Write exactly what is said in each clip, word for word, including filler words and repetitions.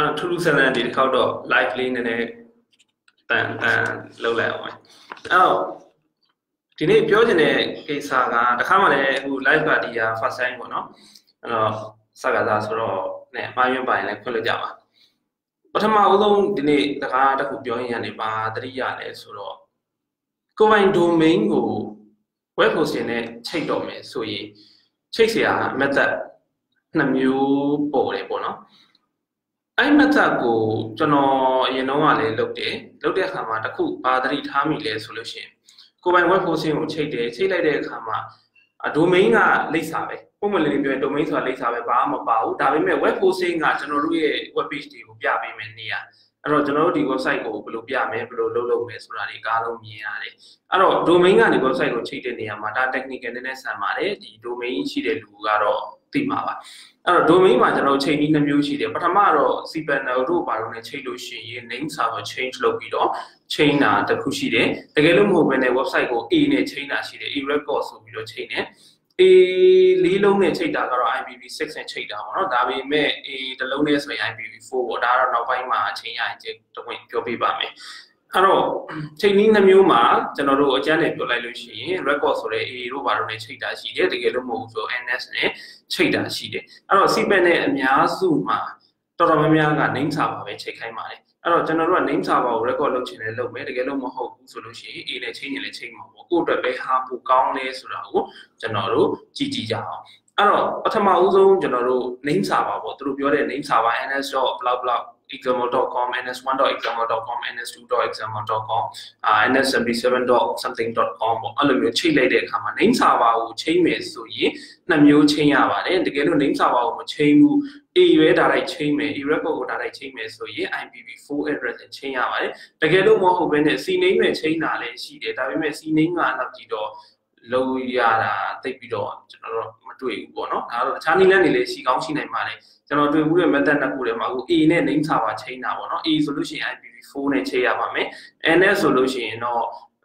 ထူးထူးဆန်းဆန်းဒီတစ်ခေါက်တော့ live လေးနည်းနည်းတန်တန်လောက်လိုက်အောင်အဲ့တော့ဒီနေ့ပြောချင်တဲ့ကိစ္စကတခါမှလည်းအခု live ကဒီဟာ first time ပေါ့နော်အဲ့တော့စကားသားဆိုတော့နဲ့အမှားယွင်းပိုင်လည်းခွင့်လို့ကြပါပထမအဆုံးဒီနေ့တခါတစ်ခုပြောရင်ရနေပါတတိယလည်းဆိုတော့ကိုယ်ပိုင် domain ကို web hosting နဲ့ချိတ်တော့မယ်ဆိုရင်ချိတ်เสีย method နှစ်မျိုးပေါ်တယ်ပေါ့နော်အဲ့ method ကိုကျွန်တော်အရင်တော့ကလည်းလုပ်တယ်လုပ်တဲ့အခါမှာတစ်ခုဘာသတိထားမိလဲဆိုလို့ရှိရင်ကိုယ်ပိုင် web hosting ကိုချိတ်တယ်ချိတ်လိုက်တဲ့အခါမှာ domain ကလိပ်စာပဲပုံမှန်လေးပြောရင် domain ဆိုတာလိပ်စာပဲဘာမှမပါဘူးဒါပေမဲ့ web hosting ကကျွန်တော်တို့ရဲ့ web page တွေကိုပြပေးမယ်နေရအဲ့တော့ကျွန်တော်တို့ဒီ website ကိုဘယ်လိုပြမယ်ဘယ်လိုလုပ်လုပ်မယ်ဆိုတာတွေအားလုံးမြင်ရတယ်အဲ့တော့ domain ကနေ website ကိုချိတ်တဲ့နေရာမှာဒါ technical နည်းနည်းဆန်ပါတယ်ဒီ domain ရှိတဲ့လူကတော့သိမှာပါအဲ့တော့ domain မှာကျွန်တော်ချိန်ပြီးနှစ်မျိုးရှိတယ်ပထမတော့ cpanel တို့ဘာလို့လဲချိန်လို့ရှိရင် name server change လုပ်ပြီးတော့ chain တာတစ်ခုရှိတယ်တကယ်လို့မဟုတ်ဘဲနဲ့ website ကို a နဲ့ chain တာရှိတယ် a record ဆိုပြီးတော့ချိန်တယ် a လေးလုံးနဲ့ချိန်တာကတော့ I P v six နဲ့ချိန်တာပေါ့နော်ဒါပေမဲ့ a တစ်လုံးနဲ့ဆိုရင် I P v four ပေါ့ဒါကတော့နောက်ပိုင်းမှာအချိန်ရရင်တဝင့်ပြောပြပါမယ်အဲ့တော့ချိန်နည်းနှမျိုးမှာကျွန်တော်တို့အကျန်းနဲ့ပြောလိုက်လို့ရှိရင် record ဆိုတဲ့ A တို့ဘာလို့လဲချိန်တာရှိတယ်တကယ်လို့မဟုတ်ဘူးဆို N S နဲ့ချိန်တာရှိတယ်အဲ့တော့ cpan နဲ့အများစုမှာတော်တော်များများက name server ပဲချိန်ခိုင်းပါတယ်အဲ့တော့ကျွန်တော်တို့က name server ကို record လုပ်ချင်တယ်လုပ်မယ်တကယ်လို့မဟုတ်ဘူးဆိုလို့ရှိရင် A နဲ့ချိန်ရင်လည်းချိန်မှာပေါ့ကိုယ့်အတွက်ပဲဟာပူကောင်းလဲဆိုတာကိုကျွန်တော်တို့ကြည့်ကြည့်ကြအောင်အဲ့တော့ပထမဦးဆုံးကျွန်တော်တို့ name server ပေါ့သူတို့ပြောတဲ့ name server ns.blah blah example dot com n s one dot example dot com n s two dot example dot com n s seventy-seven dot something dot com ပေါ့အဲ့လိုမျိုးချိန်လိုက်တဲ့အခါမှာ name server ကိုချိန်မယ်ဆိုရင်နှစ်မျိုးချိန်ရပါတယ်တကယ်လို့ name server ကိုမချိန်ဘူး A ပဲဒါလိုက်ချိန်မယ် A record ကိုဒါလိုက်ချိန်မယ်ဆိုရင် I P v four address နဲ့ချိန်ရပါတယ်တကယ်လို့မဟုတ်ဘဲနဲ့ C name နဲ့ချိန်တာလည်းရှိတယ်ဒါပေမဲ့ C name ကတော့ကြည့်တော့လို့ရတာတိတ်ပြီးတော့ကျွန်တော်တို့မတွေ့ဘူးပေါ့နော်ဒါတော့တခြားနည်းလမ်းတွေလည်းရှိကောင်းရှိနိုင်ပါတယ်ကျွန်တော်တွေ့ဘူးတဲ့ method နှစ်ခုထဲမှာအခု A နဲ့ name server ချိန်တာပေါ့နော် A ဆိုလို့ရှိရင် I P v four နဲ့ချိန်ရပါမယ် N S ဆိုလို့ရှိရင်တော့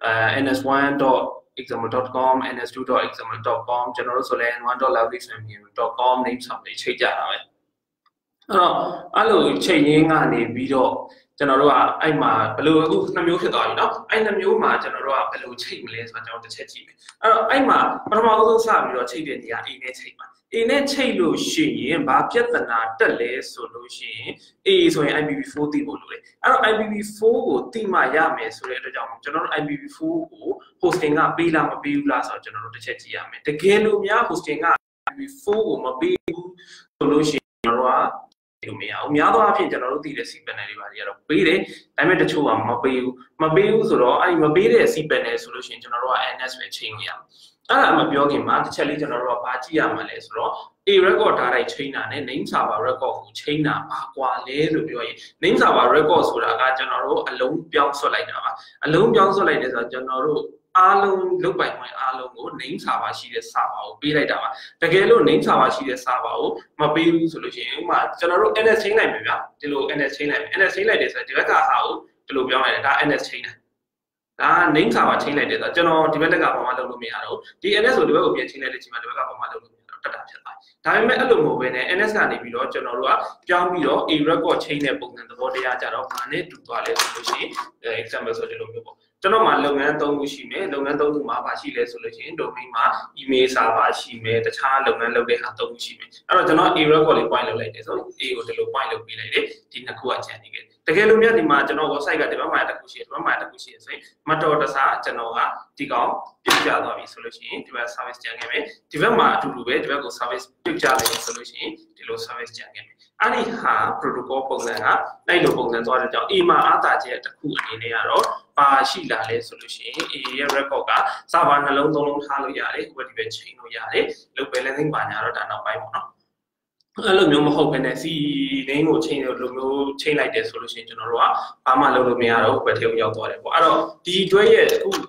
n s one dot example dot com n s two dot example dot com ကျွန်တော်တို့ဆိုလဲ n one dot loudexample dot com name server တွေချိန်ကြတာပဲအဲ့တော့အဲ့လိုချိန်ရင်းကနေပြီးတော့ကျွန်တော်တို့ကအဲ့မှာဘယ်လိုအခုနှစ်မျိုးဖြစ်သွားပြီเนาะအဲ့နှစ်မျိုးမှာကျွန်တော်တို့ကဘယ်လိုချိန်မလဲဆိုတော့ကျွန်တော်တစ်ချက်ကြည့်မယ်အဲ့တော့အဲ့မှာပထမဆုံးစပြီးတော့ချိန်တဲ့နေရာ A နဲ့ချိန်ပါ A နဲ့ချိန်လို့ရှိရင်ဘာပြဿနာတက်လဲဆိုလို့ရှိရင် A ဆိုရင် I P v four သိဖို့လိုတယ်အဲ့တော့ I P v four ကိုသိမှရမယ်ဆိုတဲ့အတွက်ကြောင့်ကျွန်တော်တို့ I P v four ကို hosting ကပေးလားမပေးဘူးလားဆိုတော့ကျွန်တော်တို့တစ်ချက်ကြည့်ရမယ်တကယ်လို့များ hosting က I P v four ကိုမပေးဘူးဆိုလို့ရှိရင်ကျွန်တော်တို့ကလို့မရအောင်များသောအားဖြင့်ကျွန်တော်တို့သိတဲ့ cpanel တွေပါတွေကတော့ပေးတယ်ဒါပေမဲ့တချို့ကမပေးဘူးမပေးဘူးဆိုတော့အဲ့ဒီမပေးတဲ့ cpanel ဆိုလို့ရှိရင်ကျွန်တော်တို့က N S ပဲချိန်လို့ရမှာအဲ့ဒါမပြောခင်မှာတစ်ချက်လေးကျွန်တော်တို့ကဘာကြည့်ရမှာလဲဆိုတော့ A record ဒါတိုင်းချိန်တာနဲ့ name server record ကိုချိန်တာဘာကွာလဲလို့ပြောရင် name server record ဆိုတာကကျွန်တော်တို့အလုံးပြောင်းဆွတ်လိုက်တာပါအလုံးပြောင်းဆွတ်လိုက်တယ်ဆိုတော့ကျွန်တော်တို့အားလုံးလုတ်ပိုင်ခွင့်အားလုံးကို name server ရှိတဲ့ server ကိုပေးလိုက်တာပါတကယ်လို့ name server ရှိတဲ့ server ကိုမပေးဘူးဆိုလို့ရှိရင်ဥပမာကျွန်တော်တို့ N S ချိန်လိုက်မယ်ဗျာဒီလို N S ချိန်လိုက်မယ် N S ချိန်လိုက်တယ်ဆိုတော့ဒီဘက်ကဟာကိုဒီလိုပြောင်းလိုက်တယ်ဒါ N S ချိန်တာဒါ name server ချိန်လိုက်တယ်ဆိုတော့ကျွန်တော်ဒီဘက်ကဘာမှလုပ်လို့မရတော့ဒီ N S ကိုဒီဘက်ကိုပြန်ချိန်လိုက်တဲ့ချိန်မှာဒီဘက်ကဘာမှလုပ်လို့မရတော့တက်တာဖြစ်သွားဒါပေမဲ့အဲ့လိုမဟုတ်ဘဲနဲ့ N S ကနေပြီးတော့ကျွန်တော်တို့ကပြောင်းပြီးတော့ A record ချိန်တဲ့ပုံစံသဘောတရားကြတော့ဘာနဲ့တူသွားလဲဆိုလို့ရှိရင် example ဆိုဒီလိုမျိုးပေါ့ကျွန်တော်မှာလုပ်ငန်းသုံးခုရှိမယ်လုပ်ငန်းသုံးခုမှာဘာရှိလဲဆိုလို့ရှိရင် domain မှာ email server ရှိမယ်တခြားလုပ်ငန်းလုပ်တဲ့ဟာသုံးခုရှိမယ်အဲ့တော့ကျွန်တော် A record လေး point လုပ်လိုက်တယ်ဆိုတော့ A ကိုဒီလို point လုပ်ပေးလိုက်တယ်ဒီနှစ်ခုကခြံနေခဲ့တကယ်လို့မြတ်ဒီမှာကျွန်တော် website ကဒီဘက်မှာတစ်ခုရှိတယ်ဒီဘက်မှာတစ်ခုရှိတယ်ဆိုရင်မတော်တဆကျွန်တော်ကဒီကောင်ပြပြသွားပြီဆိုလို့ရှိရင်ဒီဘက် service ကြံခဲ့မယ်ဒီဘက်မှာအတူတူပဲဒီဘက်ကို service ပြကြတယ်ဆိုလို့ရှိရင်ဒီလို service ကြံခဲ့မယ်အဲ့ဒီဟာ protocol ပုံစံကအဲ့လိုပုံစံသွားတဲ့ကြောင့် A မှာအားသာချက်တစ်ခုအနေနဲ့ကတော့ပါရှိလာလဲဆိုလို့ရှိရင် A ရဲ့ record က server နှလုံးသုံးလုံးထားလို့ရတယ်ဟိုဒီပဲချိန်လို့ရတယ်လုပ်ပဲ landing ပါညာတော့ဒါနောက်ပိုင်းပေါ့နော်အဲ့လိုမျိုးမဟုတ်ဘဲနဲ့ C name ကိုချိန်လို့လိုမျိုးချိန်လိုက်တယ်ဆိုလို့ရှိရင်ကျွန်တော်တို့ကဘာမှလုပ်လို့မရတော့ဘယ်ထဲကိုရောက်သွားတယ်ပေါ့အဲ့တော့ဒီတွဲရဲ့အခု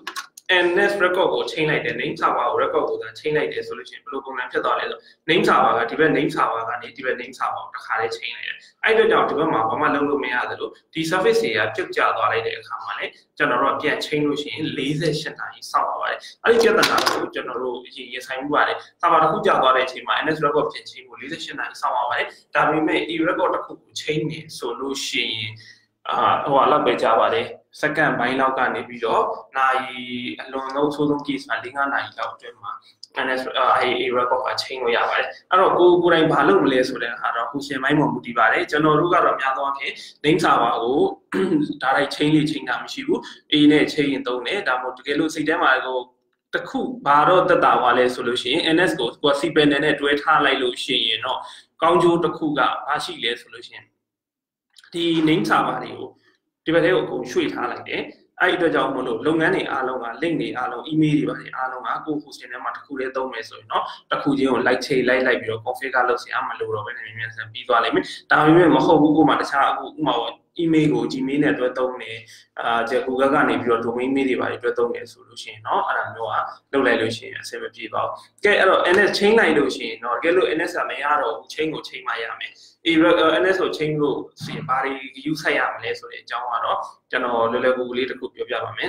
and next record ကို chain လိုက်တယ် name server ကို record ကိုသာ chain လိုက်တယ်ဆိုလို့ရှိရင်ဘယ်လိုပုံစံဖြစ်သွားလဲဆို name server ကဒီဘက် name server ကနေဒီဘက် name server ကိုတစ်ခါလေး chain လိုက်တယ်အဲ့အတွက်ကြောင့်ဒီဘက်မှာဘာမှလုပ်လို့မရသလိုဒီ service တွေကပြုတ်ကျသွားလိုက်တဲ့အခါမှာလည်းကျွန်တော်တို့ပြန် chain လို့ရှိရင်၄၈နာရီစောင့်ရပါတယ်အဲ့ဒီပြဿနာကိုကျွန်တော်တို့အရင်ရင်ဆိုင်မှုပါတယ် server တစ်ခုကျသွားတဲ့အချိန်မှာ ns record ပြန် chain ကို၄၈နာရီစောင့်ရပါတယ်ဒါပေမဲ့ e record တစ်ခုကို chain နေဆိုလို့ရှိရင်အာဟိုလောက်ပဲကြာပါတယ်စက္ကန့်ပိုင်းလောက်ကနေပြီးတော့နိုင်အလွန်ဆုံးဆိုးဆုံး case မှာ၄၅နာရီလောက်အတွင်းမှာ ns အဲ record က chain လို့ရပါတယ်အဲ့တော့ကိုကိုယ်တိုင်ဘာလုပ်မလဲဆိုတဲ့ဟာတော့ဟိုရှင်ပိုင်းမှာမူတည်ပါတယ်ကျွန်တော်တို့ကတော့အများသောအားဖြင့် name server ကိုဒါလိုက် chain လေး chain တာမရှိဘူး a နဲ့ chain ရင်သုံးတယ်ဒါမှမဟုတ်တကယ်လို့စိတ်ထဲမှာကိုတခုဘာတော့တက်တာပါလဲဆိုလို့ရှိရင် ns ကိုကို cpanel နဲ့တွဲထားလိုက်လို့ရှိရင်တော့ကောင်းကျိုးတစ်ခုကဘာရှိလဲဆိုလို့ရှိရင်ဒီ name server တွေကိုဒီဘက်ထဲကိုအကုန်ရွှေ့ထားလိုက်တယ်အဲ့ဒီအတွက်ကြောင့်မလို့လုပ်ငန်းတွေအားလုံးက link တွေအားလုံး email တွေပါတယ်အားလုံးကကို hosting ထဲမှာတစ်ခုလေးသုံးမယ်ဆိုရင်เนาะတစ်ခုချင်းကို like ချိန်လိုက်လိုက်ပြီးတော့ configure လုပ်စရာမလိုတော့ဘဲနဲ့မြန်မြန်ဆန်ပြီးသွားလိမ့်မယ်ဒါပေမဲ့မဟုတ်ဘူးကိုမှတခြားအခုဥမာ email ကို gmail နဲ့တွဲသုံးနေအာကျ Google ကနေပြီးတော့ domain mail တွေပါတယ်တွဲသုံးနေဆိုလို့ရှိရင်เนาะအဲ့ဒါမျိုးကလုပ်လိုက်လို့ရှိရင်အဆင်မပြေပါဘူးကဲအဲ့တော့ ns chain လိုက်လို့ရှိရင်เนาะတကယ်လို့ ns ကမရတော့ဘူး chain ကို chain မှရမယ် ns ကို chain လို့စီဘာတွေ use ဆက်ရမလဲဆိုတဲ့အကြောင်းကတော့ကျွန်တော်လွယ်လွယ်ကူကူလေးတစ်ခုပြောပြပါမယ်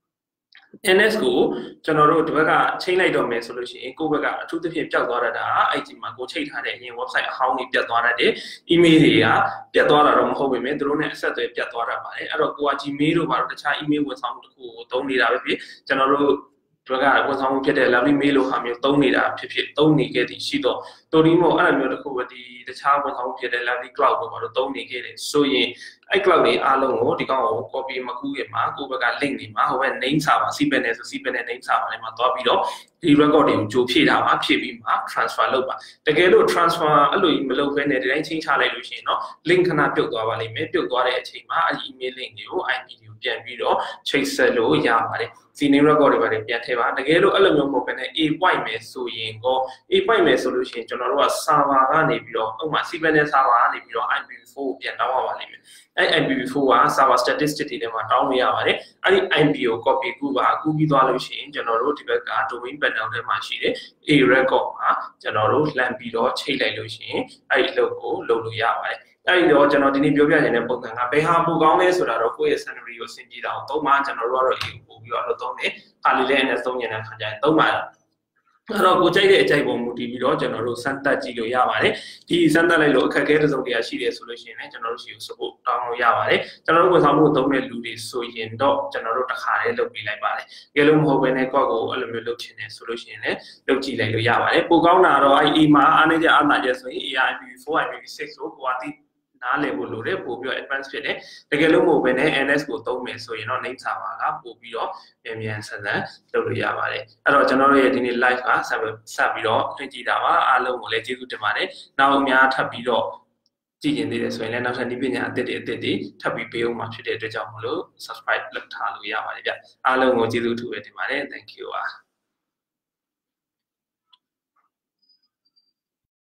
ns ကိုကျွန်တော်တို့ဒီဘက်က chain လိုက်တော့မယ်ဆိုလို့ရှိရင်ကိုယ့်ဘက်ကအထူးသဖြင့်ပျောက်သွားတာအဲ့ဒီမှာကိုချိန်ထားတဲ့အရင် website အဟောင်းတွေပြတ်သွားတတ်တယ် email တွေကပြတ်သွားတာတော့မဟုတ်ပေမဲ့သူတို့နဲ့အဆက်အသွယ်ပြတ်သွားတာပါတယ်အဲ့တော့ကိုက gmail တို့ဘာလို့တခြား email ဝန်ဆောင်မှုတစ်ခုကိုသုံးနေတာပဲဖြစ်ကျွန်တော်တို့ဒီဘက်ကဝန်ဆောင်မှုဖြစ်တဲ့ lovely mail လို့ဟာမျိုးသုံးနေတာဖြစ်ဖြစ်သုံးနေခဲ့သည်ရှိတော့တိုရီမို့အဲ့လိုမျိုးတစ်ခုပဲဒီတခြားဝန်ဆောင်မှုဖြစ်တဲ့ lovely cloud တို့ဘာလို့သုံးနေခဲ့တယ်ဆိုရင်အဲ့ cloud တွေအားလုံးကိုဒီကောင်ကို copy မကူးခင်မှာကိုယ့်ဘက်က link တွေမှာဟိုဘက် name server cpanel ဆို cpanel name server လေးမှာသွားပြီးတော့ဒီ record တွေကိုကြိုဖြည့်ထားပါဖြည့်ပြီးမှ transfer လုပ်ပါတကယ်လို့ transfer အဲ့လိုမလုပ်ဘဲနဲ့ဒီတိုင်းချင်းချလိုက်လို့ရှိရင်တော့ link ခဏပြုတ်သွားပါလိမ့်မယ်ပြုတ်သွားတဲ့အချိန်မှာအဲ့ဒီ email link တွေကို ip တွေကိုပြန်ပြီးတော့ချိတ်ဆက်လို့ရပါတယ်စီ name record တွေပါတယ်ပြန်ထည့်ပါတကယ်လို့အဲ့လိုမျိုးမဟုတ်ဘဲနဲ့ a point မယ်ဆိုရင်ကော a point မယ်ဆိုလို့ရှိရင်ကျွန်တော်တို့က server ကနေပြီးတော့ဥပမာ cpanel server ကနေပြီးတော့ I P v four ကိုပြန်တောင်းရပါလိမ့်မယ်အဲ့ I P v four က server statistic တွေထဲမှာတောင်းလို့ရပါတယ်အဲ့ဒီ I P ကို copy ကူးပါကူးပြီးသွားလို့ရှိရင်ကျွန်တော်တို့ဒီဘက်က domain panel ထဲမှာရှိတဲ့ a record မှာကျွန်တော်တို့လှမ်းပြီးတော့ချိန်လိုက်လို့ရှိရင်အဲ့ဒီလုပ်ကိုလုပ်လို့ရပါတယ်အဲ့ဒီတော့ကျွန်တော်ဒီနေ့ပြောပြနေတဲ့ပုံစံကဘယ်ဟာပိုကောင်းလဲဆိုတာတော့ကိုယ့်ရဲ့ scenario ကိုစဉ်းကြည့်တာအောင်သုံးပါကျွန်တော်တို့ကတော့ A ကိုပို့ပြီးတော့လုပ်သုံးတယ်အားလေးလည်း ns သုံးညတဲ့ခါကျရင်သုံးပါအဲ့တော့ကိုကြိုက်တဲ့အကြိုက်ပုံမူတည်ပြီးတော့ကျွန်တော်တို့စမ်းသပ်ကြည့်လို့ရပါတယ်ဒီစမ်းသပ်လိုက်လို့အခက်အခဲတစ်စုံတစ်ရာရှိတယ်ဆိုလို့ရှိရင်လည်းကျွန်တော်တို့ရှိကို support တောင်းလို့ရပါတယ်ကျွန်တော်တို့ဝန်ဆောင်မှုသုံးတဲ့လူတွေဆိုရင်တော့ကျွန်တော်တို့တစ်ခါလေးလုပ်ပေးလိုက်ပါတယ်တကယ်လို့မဟုတ်ဘဲနဲ့ကိုယ့်ကိုအဲ့လိုမျိုးလုပ်ချင်တယ်ဆိုလို့ရှိရင်လည်းလုပ်ကြည့်လိုက်လို့ရပါတယ်ပိုကောင်းတာတော့အဲ့ A မှာအားနည်းချက်အားနာချက်ဆိုရင် A I P v four I P v six ကိုကိုကတိနားလည်ဖို့လိုတယ်ပို့ပြီးတော့ advance ဖြစ်တယ်တကယ်လို့မဟုတ်ဘဲနဲ့ ns ကိုသုံးမယ်ဆိုရင်တော့ name server ကပို့ပြီးတော့မြန်မြန်ဆန်ဆန်လုပ်လို့ရပါတယ်အဲ့တော့ကျွန်တော်တို့ရဲ့ဒီနေ့ live ကဆက်ဆက်ပြီးတော့တွေ့ကြည့်တာပါအားလုံးကိုလည်းကျေးဇူးတင်ပါတယ်နောက်အများထပ်ပြီးတော့ကြည့်ရင်သေးတယ်ဆိုရင်လည်းနောက်ထပ်ဒီပညာအသစ်တွေအသစ်တွေထပ်ပြီးပေးအောင်မှာဖြစ်တဲ့အတွက်ကြောင့်မလို့ subscribe လုပ်ထားလို့ရပါတယ်ဗျအားလုံးကိုကျေးဇူးထူးပဲတင်ပါတယ် thank you ပါ